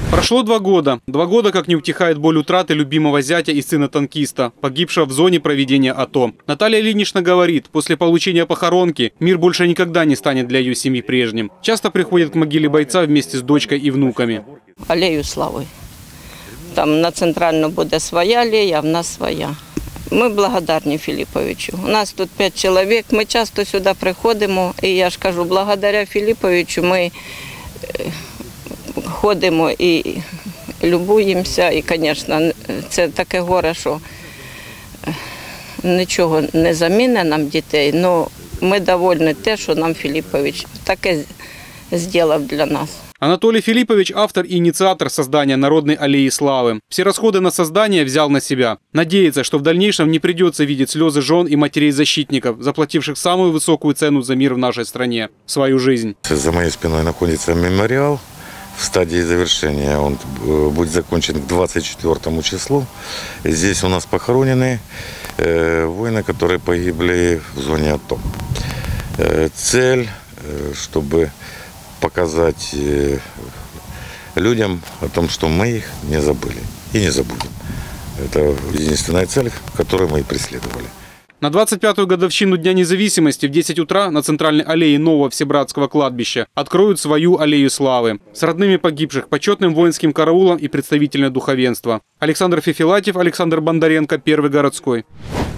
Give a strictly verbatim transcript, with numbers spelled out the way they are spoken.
Прошло два года. Два года, как не утихает боль утраты любимого зятя и сына танкиста, погибшего в зоне проведения АТО. Наталья Ильинична говорит, после получения похоронки мир больше никогда не станет для ее семьи прежним. Часто приходит к могиле бойца вместе с дочкой и внуками. Алею слави. Там на центральну буде своя алея, а в нас своя. Ми благодарні Філіповичу. У нас тут п'ять чоловік, ми часто сюди приходимо. І я ж кажу, благодаря Філіповичу ми ходимо і любуємося. І, звісно, це таке горе, що нічого не замінить нам дітей. Але ми довольні те, що нам Філіпович таке зробив для нас. Анатолий Филиппович – автор и инициатор создания Народной аллеи славы. Все расходы на создание взял на себя. Надеется, что в дальнейшем не придется видеть слезы жен и матерей защитников, заплативших самую высокую цену за мир в нашей стране – свою жизнь. За моей спиной находится мемориал. В стадии завершения он будет закончен к двадцать четвёртому числу. Здесь у нас похоронены воины, которые погибли в зоне АТО. Цель, чтобы показать людям о том, что мы их не забыли и не забудем. Это единственная цель, которую мы и преследовали. На двадцать пятую годовщину Дня независимости в десять утра на центральной аллее нового Всебратского кладбища откроют свою аллею славы. С родными погибших, почетным воинским караулом и представительное духовенство. Александр Фефилатьев, Александр Бондаренко, Первый городской.